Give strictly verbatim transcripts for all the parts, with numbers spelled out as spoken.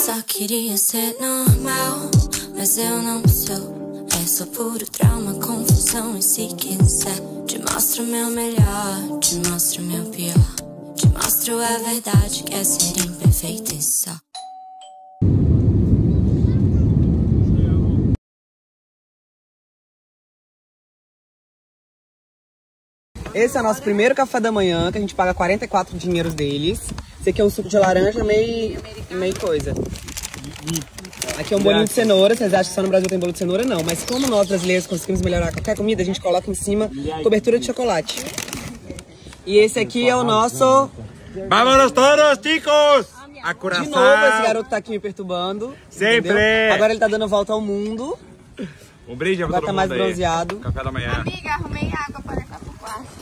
só queria ser normal, mas eu não sou. É só puro trauma, confusão. E se quiser, te mostro o meu melhor, te mostro o meu pior, te mostro a verdade que é ser imperfeito e só. Esse é o nosso primeiro café da manhã, que a gente paga quarenta e quatro dinheiros deles. Esse aqui é um suco de laranja meio, meio coisa. Aqui é um bolinho de cenoura. Vocês acham que só no Brasil tem bolo de cenoura? Não. Mas como nós brasileiros conseguimos melhorar qualquer comida, a gente coloca em cima cobertura de chocolate. E esse aqui é o nosso... Vámonos todos, chicos! A coração. De novo, esse garoto tá aqui me perturbando. Sempre! Entendeu? Agora ele tá dando volta ao mundo. Um brinde pra Agora tá mais bronzeado. Aí. Café da manhã. Amiga, arrumei água para levar pro quarto.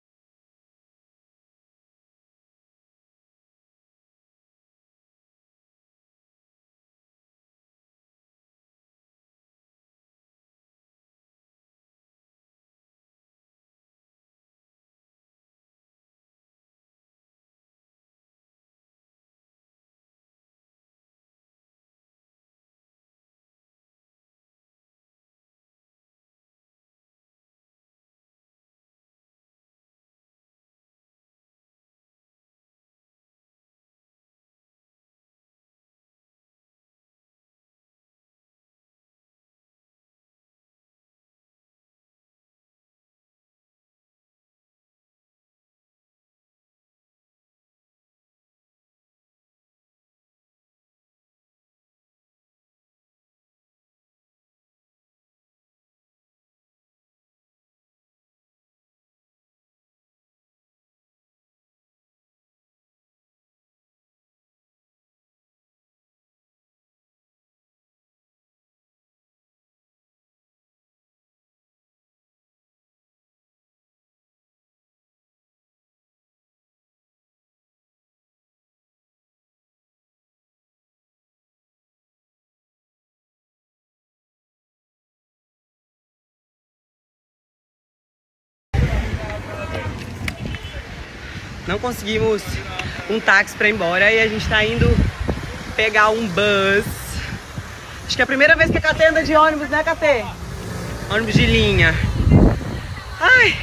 Não conseguimos um táxi pra ir embora e a gente tá indo pegar um bus. Acho que é a primeira vez que a Catê anda de ônibus, né, Catê? Ônibus de linha. Ai!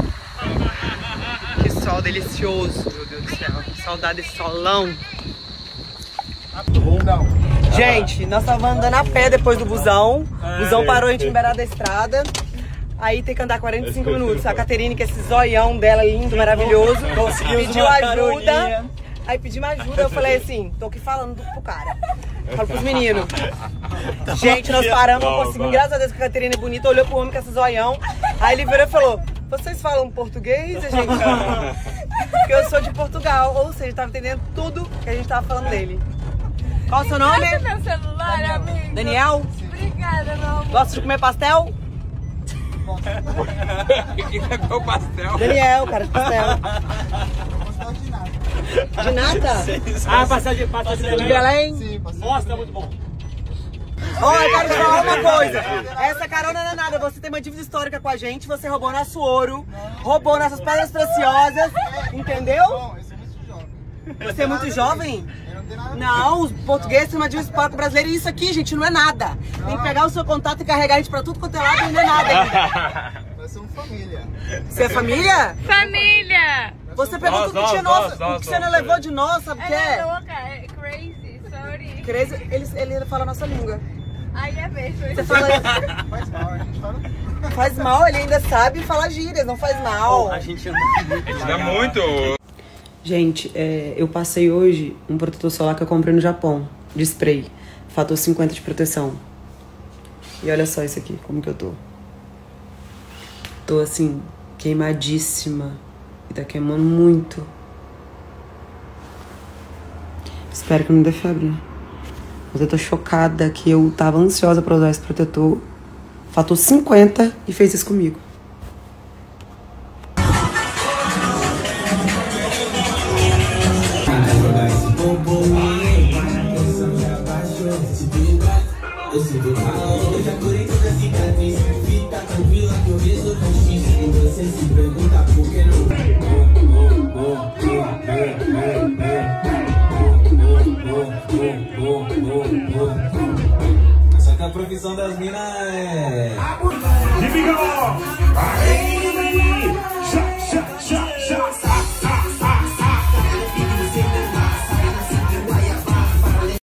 Que sol delicioso, meu Deus do céu. Saudade desse solão. Gente, nós estávamos andando a pé depois do busão. O busão parou, a gente beirada da estrada. Aí tem que andar quarenta e cinco minutos. A Caterine, que é esse zoião dela lindo, maravilhoso, pediu ajuda. Aí pediu ajuda, eu falei assim, tô aqui falando pro cara. Falo pros meninos. Gente, nós paramos, não conseguimos. Graças a Deus que a Caterine é bonita, olhou pro homem com esse zoião. Aí ele virou e falou, vocês falam português? A gente porque eu sou de Portugal. Ou seja, tava entendendo tudo que a gente tava falando dele. Qual o seu nome? Meu celular, amigo. Daniel? Obrigada, meu amor. Gosta de comer pastel? Que é o pastel? Daniel, cara de pastel. De nata? Ah, pastel de pastel de De Belém? Sim, nossa, tá muito bom. Olha, eu quero te falar uma coisa. Essa carona não é nada. Você tem uma dívida histórica com a gente, você roubou nosso ouro, roubou nossas pedras preciosas, entendeu? Você é muito jovem? Não, os portugueses têm uma dívida histórica brasileira e isso aqui, gente, não é nada. Tem que pegar o seu contato e carregar a gente pra tudo quanto é lado e não é nada ainda. Nós somos família. Você é família? Família! Você pegou tudo que tinha nosso, o que você não levou de nós, sabe o que Ela é é? louca, é crazy, sorry. Crazy, ele, ele fala a nossa língua. Ai, é mesmo. Você fala, Faz mal, a gente fala. faz mal, ele ainda sabe falar gírias, não faz mal. A gente Dá muito. Gente, é, eu passei hoje um protetor solar que eu comprei no Japão, de spray, fator cinquenta de proteção. E olha só isso aqui, como que eu tô. Tô assim, queimadíssima. E tá queimando muito. Espero que não dê febre, né? Mas eu tô chocada que eu tava ansiosa pra usar esse protetor. Fator cinquenta e fez isso comigo. Oh, oh, oh, oh. Só que a profissão das minas é...